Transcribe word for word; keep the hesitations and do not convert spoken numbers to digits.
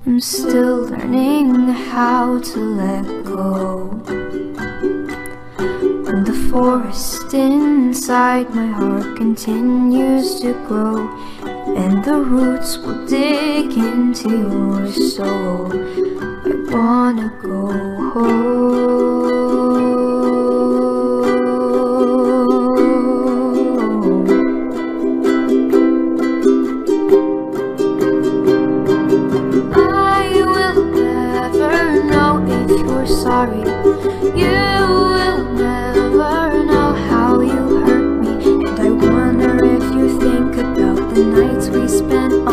I'm still learning how to let go. When the forest inside my heart continues to grow, and the roots will dig into your soul, I wanna go home. Sorry, you will never know how you hurt me, and I wonder if you think about the nights we spent